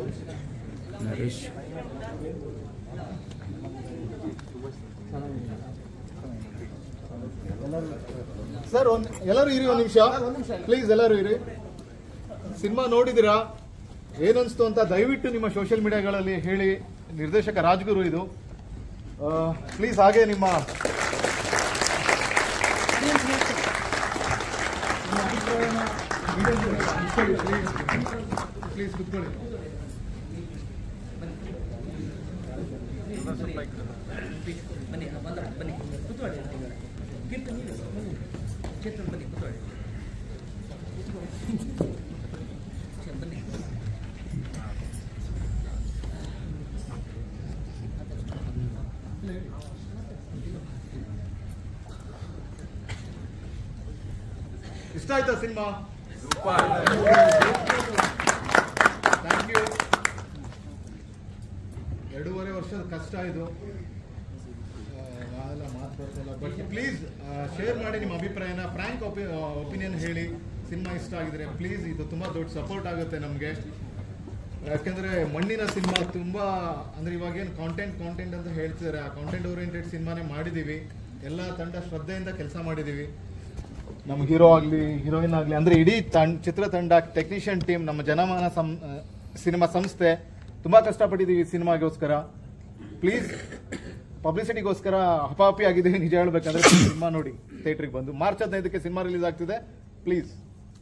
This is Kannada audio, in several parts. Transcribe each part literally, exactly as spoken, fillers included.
ನರೇಶ್. ಸರ್ ಒಂದ್ ಎಲ್ಲರೂ ಇರಿ, ಒಂದು ನಿಮಿಷ ಪ್ಲೀಸ್, ಎಲ್ಲರೂ ಇರಿ. ಸಿನಿಮಾ ನೋಡಿದಿರಾ, ಏನನ್ಸ್ತು ಅಂತ ದಯವಿಟ್ಟು ನಿಮ್ಮ ಸೋಷಿಯಲ್ ಮೀಡಿಯಾಗಳಲ್ಲಿ ಹೇಳಿ. ನಿರ್ದೇಶಕ ರಾಜ್ಗುರು ಇದು, ಪ್ಲೀಸ್. ಹಾಗೆ ನಿಮ್ಮ ಪ್ಲೀಸ್ ಕುತ್ಕೊಳ್ಳಿ. ಬನ್ನಿ ಬನ್ನಿ ಕೂತ್ಕೊಳ್ಳಿ. ಕೀರ್ತನೆ ಚೇತನ್ ಬನ್ನಿ ಕೂತ್ಕೊಳ್ಳಿ. ಬನ್ನಿ. ಇಷ್ಟ ಆಯ್ತಾ ಸಿನಿಮಾ? Thank you. ಎರಡೂವರೆ ವರ್ಷದ ಕಷ್ಟ ಇದು, ಮಾತು ಬರ್ತಲ್ಲ. ಬಟ್ ಪ್ಲೀಸ್ ಶೇರ್ ಮಾಡಿ ನಿಮ್ಮ ಅಭಿಪ್ರಾಯನ, ಫ್ರ್ಯಾಂಕ್ ಒಪಿನಿಯನ್ ಹೇಳಿ. ಸಿನಿಮಾ ಇಷ್ಟ ಆಗಿದ್ರೆ ಪ್ಲೀಸ್, ಇದು ತುಂಬ ದೊಡ್ಡ ಸಪೋರ್ಟ್ ಆಗುತ್ತೆ ನಮಗೆ. ಯಾಕೆಂದರೆ ಮಣ್ಣಿನ ಸಿನಿಮಾ ತುಂಬ ಅಂದರೆ ಇವಾಗೇನು ಕಾಂಟೆಂಟ್ ಕಾಂಟೆಂಟ್ ಅಂತ ಹೇಳ್ತಿದ್ದಾರೆ, ಆ ಕಾಂಟೆಂಟ್ ಓರಿಯೆಂಟೆಡ್ ಸಿನಿಮಾನೇ ಮಾಡಿದ್ದೀವಿ. ಎಲ್ಲ ತಂಡ ಶ್ರದ್ಧೆಯಿಂದ ಕೆಲಸ ಮಾಡಿದ್ದೀವಿ. ನಮ್ಮ ಹೀರೋ ಆಗಲಿ ಹೀರೋಯಿನ್ ಆಗಲಿ ಅಂದರೆ ಇಡೀ ತಂಡ ಚಿತ್ರತಂಡ, ಟೆಕ್ನಿಷಿಯನ್ ಟೀಮ್, ನಮ್ಮ ಜನಮಾನ ಸಂ ಸಿನಿಮಾ ಸಂಸ್ಥೆ ತುಂಬ ಕಷ್ಟಪಟ್ಟಿದ್ದೀವಿ ಸಿನಿಮಾಗೋಸ್ಕರ. ಪ್ಲೀಸ್ ಪಬ್ಲಿಸಿಟಿಗೋಸ್ಕರ ಹಪಾಪಿ ಆಗಿದ್ದೀವಿ ನಿಜ ಹೇಳ್ಬೇಕಂದ್ರೆ. ಸಿನಿಮಾ ನೋಡಿ ಥಿಯೇಟ್ರಿಗೆ ಬಂದು. ಮಾರ್ಚ್ ಹದಿನೈದಕ್ಕೆ ಸಿನಿಮಾ ರಿಲೀಸ್ ಆಗ್ತಿದೆ, ಪ್ಲೀಸ್.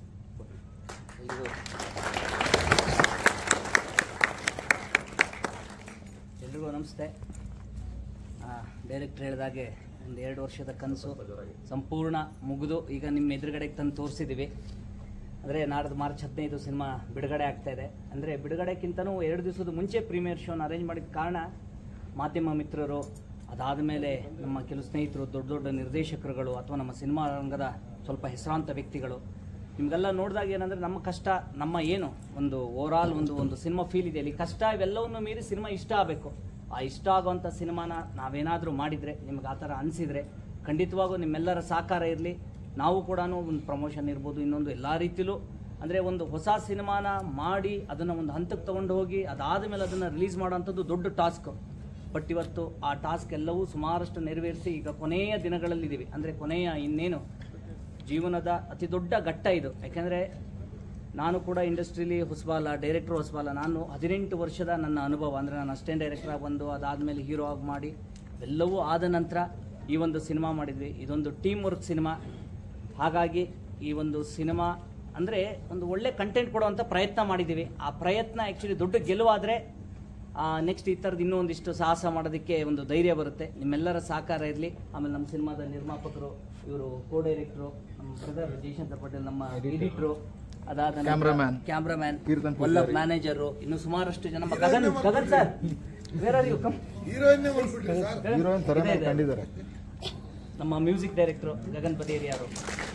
ಎಲ್ರಿಗೂ ನಮಸ್ತೆ. ಡೈರೆಕ್ಟರ್ ಹೇಳಿದಾಗೆ ಒಂದು ಎರಡು ವರ್ಷದ ಕನಸು ಸಂಪೂರ್ಣ ಮುಗಿದು ಈಗ ನಿಮ್ಮ ಎದುರುಗಡೆಗೆ ತಂದು ತೋರಿಸಿದ್ದೀವಿ. ಅಂದರೆ ನಾಡ್ದು ಮಾರ್ಚ್ ಹದಿನೈದು ಸಿನಿಮಾ ಬಿಡುಗಡೆ ಆಗ್ತಾ ಇದೆ. ಅಂದರೆ ಬಿಡುಗಡೆಕ್ಕಿಂತನೂ ಎರಡು ದಿವಸದ ಮುಂಚೆ ಪ್ರೀಮಿಯರ್ ಶೋನ ಅರೇಂಜ್ ಮಾಡಿದ ಕಾರಣ ಮಾಧ್ಯಮ ಮಿತ್ರರು, ಅದಾದ ಮೇಲೆ ನಮ್ಮ ಕೆಲವು ಸ್ನೇಹಿತರು, ದೊಡ್ಡ ದೊಡ್ಡ ನಿರ್ದೇಶಕರುಗಳು ಅಥವಾ ನಮ್ಮ ಸಿನಿಮಾ ರಂಗದ ಸ್ವಲ್ಪ ಹೆಸರಾಂತ ವ್ಯಕ್ತಿಗಳು, ನಿಮಗೆಲ್ಲ ನೋಡಿದಾಗ ಏನಂದರೆ ನಮ್ಮ ಕಷ್ಟ, ನಮ್ಮ ಏನು ಒಂದು ಓವರಾಲ್ ಒಂದು ಒಂದು ಸಿನಿಮಾ ಫೀಲ್ ಇದೆ ಅಲ್ಲಿ, ಕಷ್ಟ ಇವೆಲ್ಲವನ್ನು ಮೀರಿ ಸಿನಿಮಾ ಇಷ್ಟ ಆಗಬೇಕು. ಆ ಇಷ್ಟ ಆಗುವಂಥ ಸಿನಿಮಾನ ನಾವೇನಾದರೂ ಮಾಡಿದರೆ, ನಿಮ್ಗೆ ಆ ಥರ ಅನಿಸಿದರೆ ಖಂಡಿತವಾಗೂ ನಿಮ್ಮೆಲ್ಲರ ಸಹಕಾರ ಇರಲಿ. ನಾವು ಕೂಡ ಒಂದು ಪ್ರಮೋಷನ್ ಇರ್ಬೋದು, ಇನ್ನೊಂದು ಎಲ್ಲ ರೀತಿಲೂ ಅಂದರೆ ಒಂದು ಹೊಸ ಸಿನಿಮಾನ ಮಾಡಿ ಅದನ್ನು ಒಂದು ಹಂತಕ್ಕೆ ತೊಗೊಂಡು ಹೋಗಿ ಅದಾದ ಮೇಲೆ ಅದನ್ನು ರಿಲೀಸ್ ಮಾಡೋವಂಥದ್ದು ದೊಡ್ಡ ಟಾಸ್ಕ್. ಬಟ್ ಇವತ್ತು ಆ ಟಾಸ್ಕ್ ಎಲ್ಲವೂ ಸುಮಾರಷ್ಟು ನೆರವೇರಿಸಿ ಈಗ ಕೊನೆಯ ದಿನಗಳಲ್ಲಿದ್ದೀವಿ. ಅಂದರೆ ಕೊನೆಯ ಇನ್ನೇನು ಜೀವನದ ಅತಿ ದೊಡ್ಡ ಘಟ್ಟ ಇದು. ಯಾಕೆಂದರೆ ನಾನು ಕೂಡ ಇಂಡಸ್ಟ್ರಿಲಿ ಹೊಸಬಾಲ, ಡೈರೆಕ್ಟ್ರು ಹೊಸಬಾಲ. ನಾನು ಹದಿನೆಂಟು ವರ್ಷದ ನನ್ನ ಅನುಭವ, ಅಂದರೆ ನಾನು ಅಸಿಸ್ಟೆಂಟ್ ಡೈರೆಕ್ಟರಾಗಿ ಬಂದು ಅದಾದಮೇಲೆ ಹೀರೋ ಆಗಿ ಮಾಡಿ ಎಲ್ಲವೂ ಆದ ನಂತರ ಈ ಒಂದು ಸಿನಿಮಾ ಮಾಡಿದ್ವಿ. ಇದೊಂದು ಟೀಮ್ ವರ್ಕ್ ಸಿನಿಮಾ. ಹಾಗಾಗಿ ಈ ಒಂದು ಸಿನಿಮಾ ಅಂದರೆ ಒಂದು ಒಳ್ಳೆ ಕಂಟೆಂಟ್ ಕೊಡುವಂಥ ಪ್ರಯತ್ನ ಮಾಡಿದ್ದೀವಿ. ಆ ಪ್ರಯತ್ನ ಆ್ಯಕ್ಚುಲಿ ದೊಡ್ಡ ಗೆಲುವಾದರೆ ನೆಕ್ಸ್ಟ್ ಈ ಥರದ್ದು ಇನ್ನೂ ಒಂದಿಷ್ಟು ಸಾಹಸ ಮಾಡೋದಕ್ಕೆ ಒಂದು ಧೈರ್ಯ ಬರುತ್ತೆ. ನಿಮ್ಮೆಲ್ಲರ ಸಹಕಾರ ಇರಲಿ. ಆಮೇಲೆ ನಮ್ಮ ಸಿನಿಮಾದ ನಿರ್ಮಾಪಕರು, ಇವರು ಕೋ ಡೈರೆಕ್ಟ್ರು, ನಮ್ಮ ಬ್ರದರ್ ಜಯಶಂಕರ್ ಪಟೇಲ್, ನಮ್ಮ ಎಡಿಟ್ರು, ಅದಾದ ಕ್ಯಾಮ್ರಾಮ್ಯಾನ್ ಕ್ಯಾಮ್ರಾಮ್ಯಾನ್ ವಲ್ಲಭ್ ಮ್ಯಾನೇಜರು, ಇನ್ನು ಸುಮಾರಷ್ಟು ಜನ. Gagan Gagan sir, where are you? Come. Heroine ತರ ಕಂಡಿದ್ದಾರೆ. ನಮ್ಮ ಮ್ಯೂಸಿಕ್ ಡೈರೆಕ್ಟ್ರು ಗಗನ್ ಬದೇರಿಯಾರು.